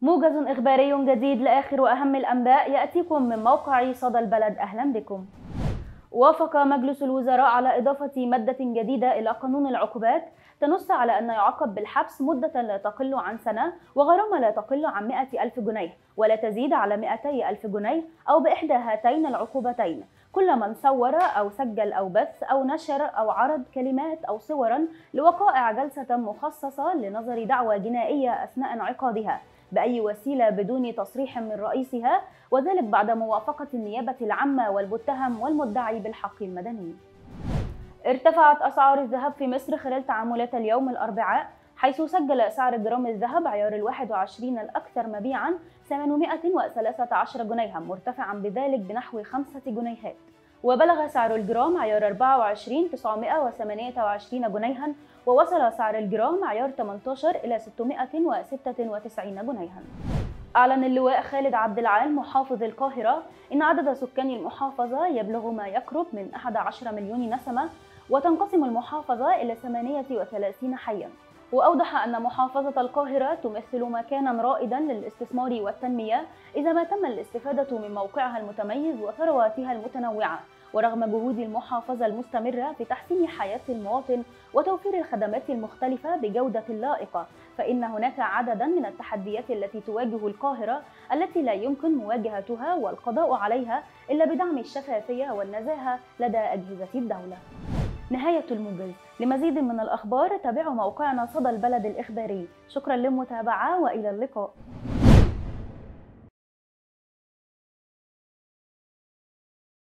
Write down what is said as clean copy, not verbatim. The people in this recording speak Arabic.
موجز إخباري جديد لآخر وأهم الأنباء يأتيكم من موقع صدى البلد. أهلا بكم. وافق مجلس الوزراء على إضافة مادة جديدة إلى قانون العقوبات تنص على أن يعاقب بالحبس مدة لا تقل عن سنة وغرامة لا تقل عن 100,000 جنيه ولا تزيد على 200,000 جنيه أو بإحدى هاتين العقوبتين كل من صور أو سجل أو بث أو نشر أو عرض كلمات أو صورا لوقائع جلسة مخصصة لنظر دعوى جنائية أثناء انعقادها بأي وسيلة بدون تصريح من رئيسها، وذلك بعد موافقة النيابة العامة والمتهم والمدعي بالحق المدني. ارتفعت أسعار الذهب في مصر خلال تعاملات اليوم الأربعاء، حيث سجل سعر جرام الذهب عيار 21 الأكثر مبيعاً 813 جنيها، مرتفعاً بذلك بنحو 5 جنيهات، وبلغ سعر الجرام عيار 24 928 جنيها، ووصل سعر الجرام عيار 18 إلى 696 جنيها. أعلن اللواء خالد عبد العال محافظ القاهرة إن عدد سكان المحافظة يبلغ ما يقرب من 11 مليون نسمة، وتنقسم المحافظة إلى 38 حياً. وأوضح أن محافظة القاهرة تمثل مكاناً رائداً للاستثمار والتنمية إذا ما تم الاستفادة من موقعها المتميز وثرواتها المتنوعة، ورغم جهود المحافظة المستمرة في تحسين حياة المواطن وتوفير الخدمات المختلفة بجودة لائقة، فإن هناك عدداً من التحديات التي تواجه القاهرة التي لا يمكن مواجهتها والقضاء عليها إلا بدعم الشفافية والنزاهة لدى أجهزة الدولة. نهاية الموجز. لمزيد من الأخبار تابعوا موقعنا صدى البلد الإخباري. شكرا للمتابعة وإلى اللقاء.